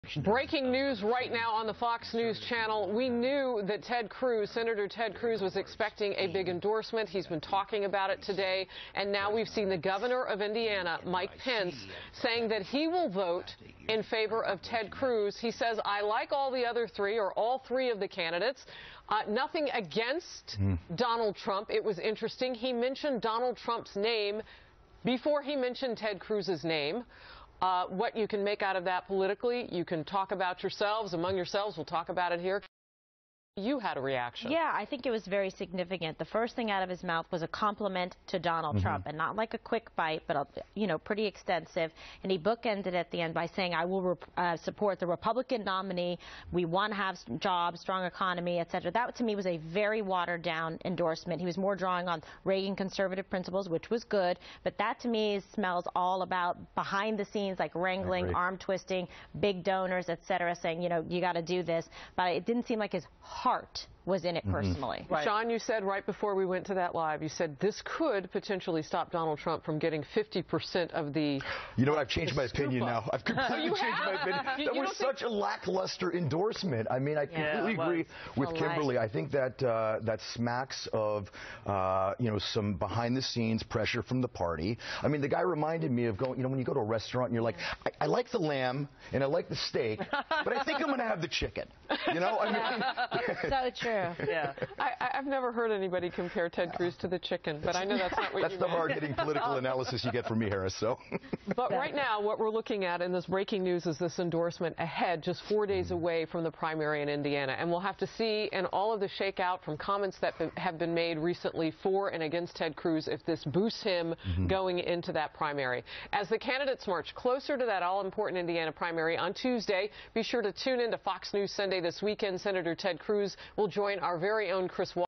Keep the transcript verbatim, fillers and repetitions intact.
Breaking news right now on the Fox News channel. We knew that Ted Cruz, Senator Ted Cruz, was expecting a big endorsement. He's been talking about it today. And now we've seen the governor of Indiana, Mike Pence, saying that he will vote in favor of Ted Cruz. He says, I like all the other three, or all three of the candidates. Uh, nothing against mm. Donald Trump. It was interesting. He mentioned Donald Trump's name before he mentioned Ted Cruz's name. Uh, what you can make out of that politically, you can talk about yourselves, among yourselves. We'll talk about it here. You had a reaction. Yeah, I think it was very significant. The first thing out of his mouth was a compliment to Donald mm-hmm. Trump, and not like a quick bite, but, you know, pretty extensive. And he bookended at the end by saying, I will uh, support the Republican nominee. We want to have jobs, strong economy, et cetera. That, to me, was a very watered-down endorsement. He was more drawing on Reagan conservative principles, which was good. But that, to me, is, smells all about behind the scenes, like wrangling, arm twisting, big donors, et cetera, saying, you know, you got to do this. But it didn't seem like his heart was in it personally. Mm-hmm. Right. Sean, you said right before we went to that live, you said this could potentially stop Donald Trump from getting fifty percent of the... You know what, I've changed my opinion now. I've completely oh, changed my opinion. You, that you was such think... a lackluster endorsement. I mean, I yeah, completely agree with oh, Kimberly. right. I think that uh, that smacks of, uh, you know, some behind-the-scenes pressure from the party. I mean, the guy reminded me of going, you know, when you go to a restaurant and you're like, I, I like the lamb and I like the steak, but I think I'm going to have the chicken. You know, I mean... So true. Yeah. I, I've never heard anybody compare Ted Cruz to the chicken, but I know that's not what that's you the meant. hard-hitting political analysis you get from me, Harris. So. But right now, what we're looking at in this breaking news is this endorsement ahead, just four days mm-hmm. away from the primary in Indiana. And we'll have to see in all of the shakeout from comments that have been made recently for and against Ted Cruz if this boosts him mm-hmm. going into that primary. As the candidates march closer to that all-important Indiana primary on Tuesday, be sure to tune in to Fox News Sunday this weekend. Senator Ted Cruz will join our very own Chris